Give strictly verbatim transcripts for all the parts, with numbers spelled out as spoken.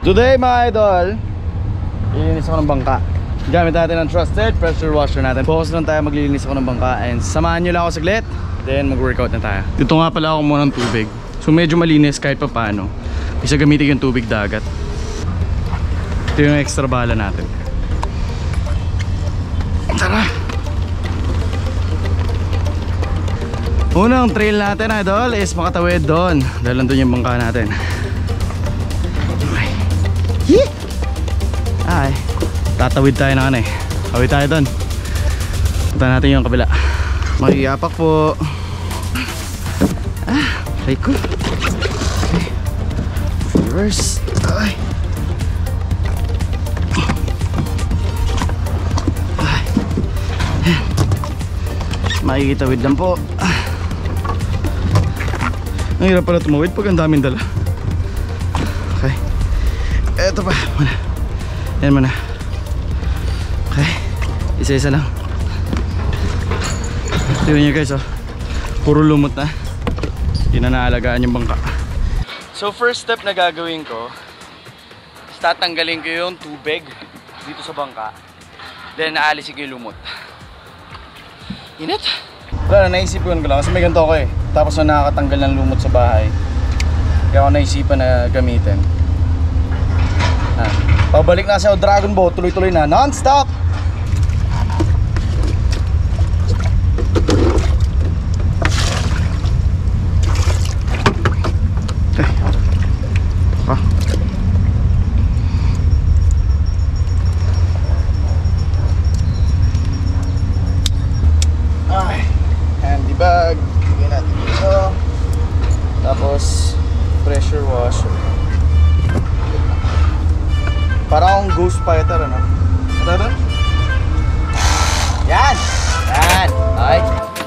Today mga idol, ililinis ako ng bangka. Gamit natin ang trusted pressure washer natin. Focus lang tayo, maglilinis ako ng bangka. And samahan nyo lang ako saglit, then mag-workout na tayo. Dito nga pala ako muna ng tubig. So medyo malinis kahit pa paano. Isa gamitin yung tubig dagat. Ito yung extra bala natin. Tara! Unang trail natin idol is makatawid doon. Dahil nandun yung bangka natin. Ay, tatawid tayo na ano eh. Tawid tayo doon. Punta natin yung kabila. Magiyapak po. Ah, try ko. Okay. Reverse. Ay. Ay. Makikitawid lang po. Ang hirap pala tumawid pag ang daming dala. Okay. Eto pa. Yan muna. Okay. Isa-isa lang. Tignan nyo guys oh. Puro lumot na. Hindi na naalagaan yung bangka. So first step na gagawin ko is tatanggalin ko yung tubig dito sa bangka. Then naalisin ko yung lumot. Init? Wala na, naisipan ko lang kasi may ganito ako eh. Tapos na nakakatanggal ng lumot sa bahay. Kaya ako naisipan na gamitin. Ha. Pabalik na sa Dragon Boat, tuloy-tuloy na, non-stop! Okay. Ah. Ay, handy bag, bigyan natin dito. Tapos, pressure washer. Parang akong ghost fighter, ano? Ano ba? Yan! Yan! Okay.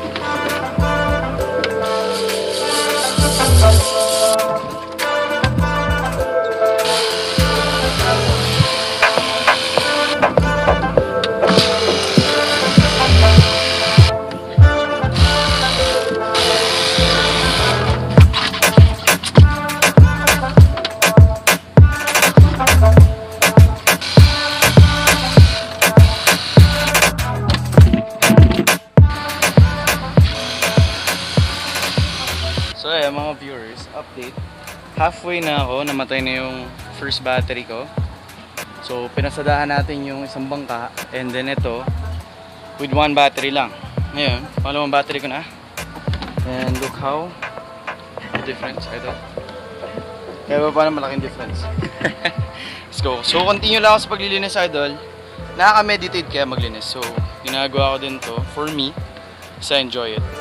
So ayan mga viewers, update. Halfway na ako, namatay na yung first battery ko. So pinasadahan natin yung isang bangka. And then ito, with one battery lang. Ngayon, pangalawang battery ko na. And look how the difference, idol. Kaya ba paano malaking difference? Let's go. So continue lang ako sa paglilinis idol. Nakaka-meditate kaya maglinis. So ginagawa ko din to for me. So enjoy it.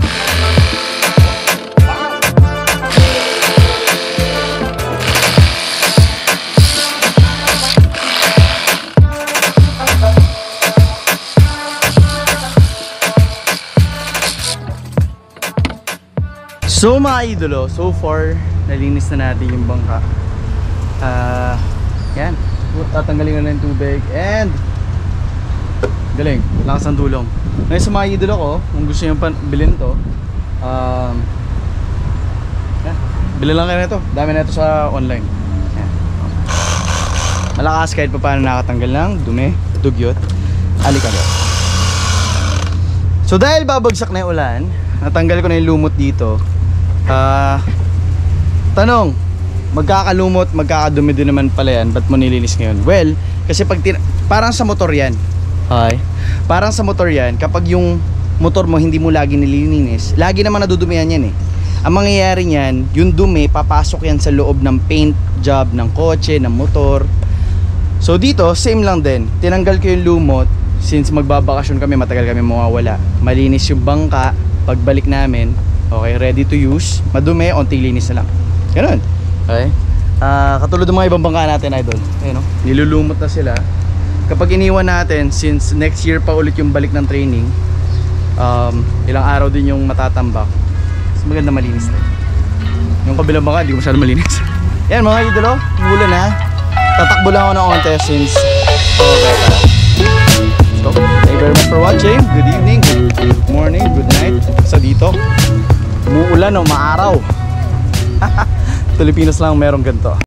So mga idolo, so far nalinis na natin yung bangka. Ah, uh, yan. Tatanggalin ko na yung tubig and galing, lakas ng tulong. Ngayon sa mga idolo ko, kung gusto nyo bilhin to, um, yan, bilhin lang kayo nito. Dami na ito sa online. Yan. Malakas kahit pa paano nakatanggal ng dumi, dugyot, alikabok. So dahil babagsak na yung ulan, natanggal ko na yung lumot dito. Ah, uh, tanong, magkakalumot, magkakadumi din naman pala yan, ba't mo nilinis ngayon? Well, kasi pag parang sa motor yan. Okay? Parang sa motor yan, kapag yung motor mo hindi mo lagi nililinis, lagi naman nadudumihan yan eh. Ang mangyayari niyan, yung dumi papasok yan sa loob ng paint job ng kotse, ng motor. So dito, same lang din. Tinanggal ko yung lumot. Since magbabakasyon kami, matagal kami mawawala. Malinis yung bangka, pagbalik namin, okay, ready to use. Madumi, onting linis na lang. Ganun. Okay. Uh, katulad ng mga ibang bangka natin, idol. Ayun, no? Nilulumot na sila. Kapag iniwan natin, since next year pa ulit yung balik ng training, um, ilang araw din yung matatambak. Mas maganda malinis na. Yung kabilang bangka, hindi ko masyado malinis. Yan mga idolo, mula na. Tatakbo lang ako ng onte since okay, tara. So, thank you very much for watching. Good evening, good morning, good night. Sa dito, umuulan o maaraw. Pilipinas lang merong ganito.